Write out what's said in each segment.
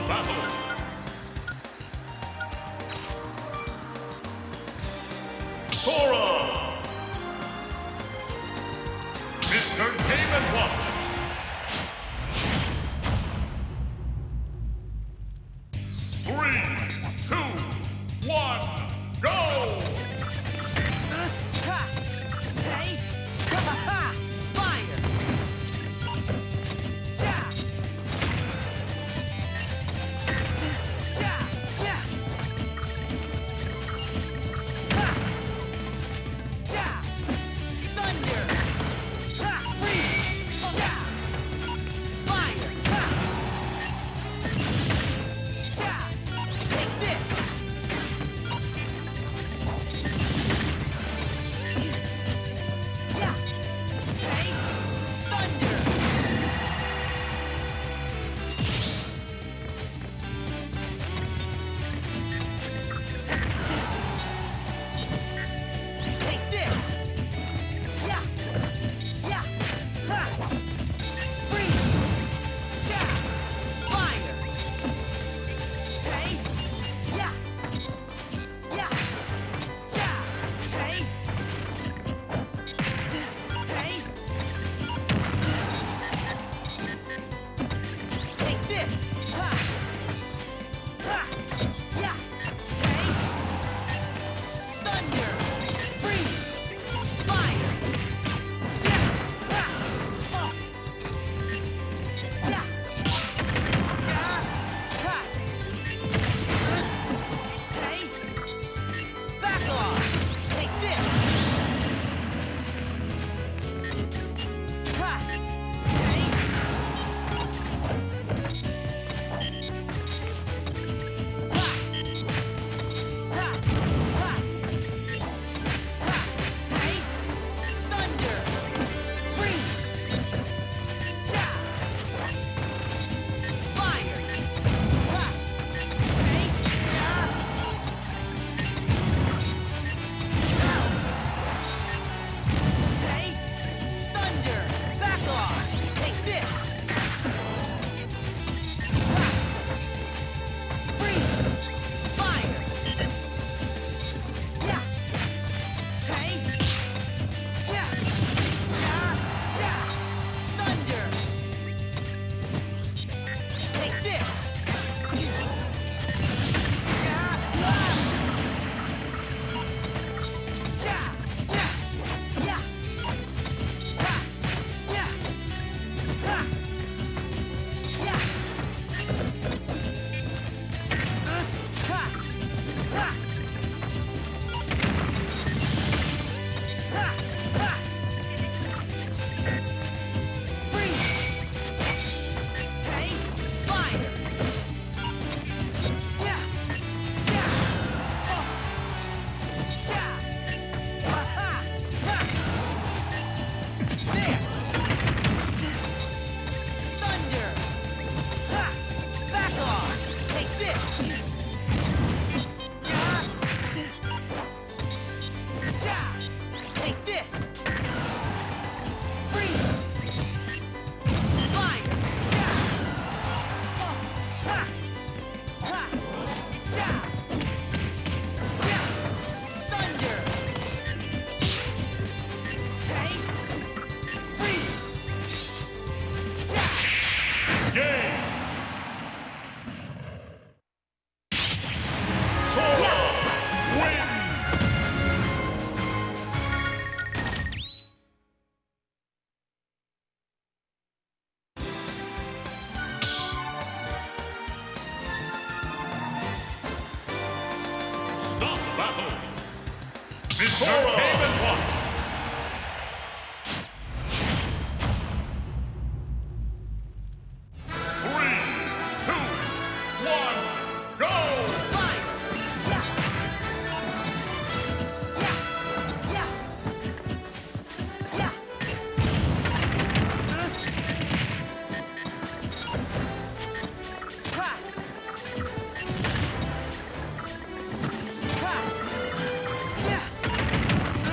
battle. Sora! Mr. Game & Watch! 3, 2, 1, go! Hey! Fire! Ja! Ja! Ja! Ha! Ja! Thunder! Ha! Freeze! Ja! Fire! Ha! Ja! Take this! Yeah! Hey! Thunder! Take this! Yeah! Yeah! Ha! Freeze! Yeah! Fire! Hey! Yeah! Yeah! Yeah! Hey! Hey! Take this! Ha! Ha! Yeah! Hey! Thunder! Freeze! Fire! Yeah! Ha! Oh! Yeah! Yeah! Ha! Hey! Back off! Take this! Ha! Hey! Ha! Ha! Ha! Ha! Hey! Thunder! Freeze! Ja! Fire! Ha! Hey! Ja! Hey! Thunder! Back off! Take this! Ha! Freeze! Fire! Yeah! Hey! Yeah! Yeah! Yeah! Thunder! Take this! Yeah! Ah! Yeah! Yeah! Yeah! Ha! Yeah! Ha! Yeah! Ha! Ha! Ha! Ha! Freeze! Hey! Fire! Yeah! Yeah! Oh! Yeah! Ha! Ha! There! Thunder! Ha! Back off! Take this! Yeah! Yeah! Take this! Freeze! Fire! Yeah! Oh! Ha! Ha! Yeah! Yeah! Thunder! Hey! Freeze! Yeah! Game! Sora wins! Stop the battle! Mr. Game & Watch! 3, 2, 1, go! Fire! Yeah! Yeah! Yeah! Yeah! Ha! Ha! Yeah!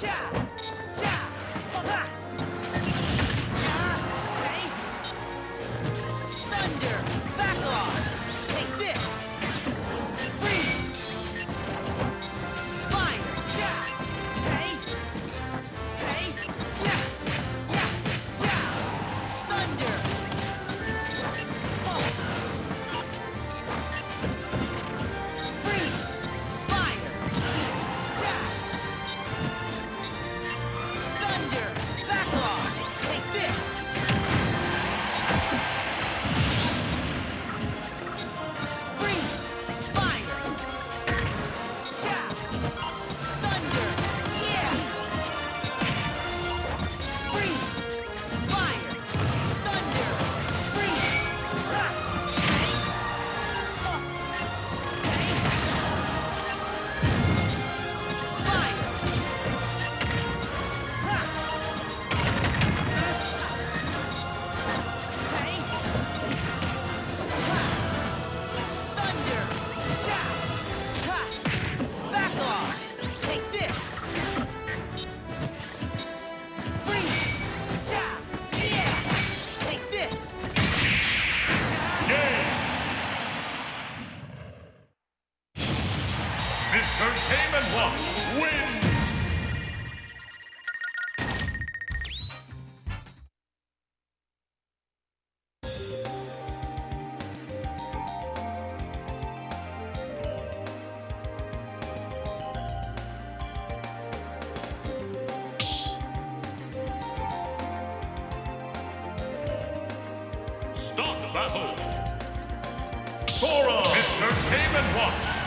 Mr. Game & Watch wins! Start the battle! Sora! Mr. Game & Watch